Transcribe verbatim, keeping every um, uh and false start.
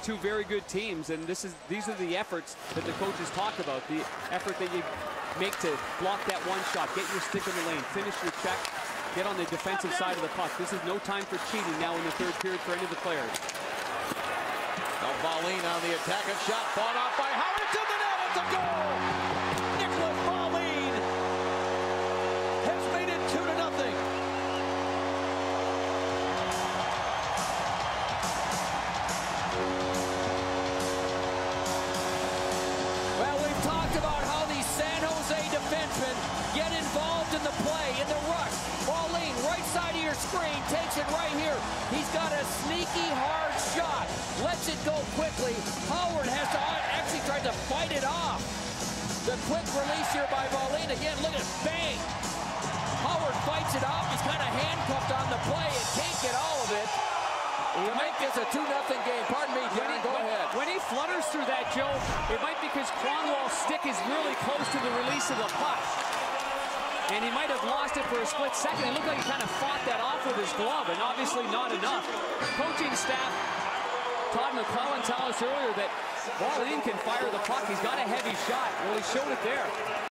two very good teams, and this is these are the efforts that the coaches talk about. The effort that you make to block that one shot, get your stick in the lane, finish your check, get on the defensive side of the puck. This is no time for cheating now in the third period for any of the players. Now Wallin on the attack, and shot fought off by Howard to the net. It's a goal! Niclas Wallin has made it two to nothing. Well, we've talked about how these San Jose defensemen get involved in the play, in the rush. Wallin, right side of your screen, takes it right here. He's got a sneaky hard shot. Lets it go quickly. Howard has to actually try to fight it off. The quick release here by Wallin. Again, look at it, bang. Howard fights it off. He's kind of handcuffed on the play and can't get all of it. To make this a two nothing game. Pardon me, Darren, go ahead. When he flutters through that, Joe, it might be because Cronwall's stick is really close to the release of the puck. And he might have lost it for a split second. It looked like he kind of fought that off with his glove, and obviously not enough. Coaching staff, Todd McClellan, tell us earlier that Wallin can fire the puck. He's got a heavy shot. Well, he showed it there.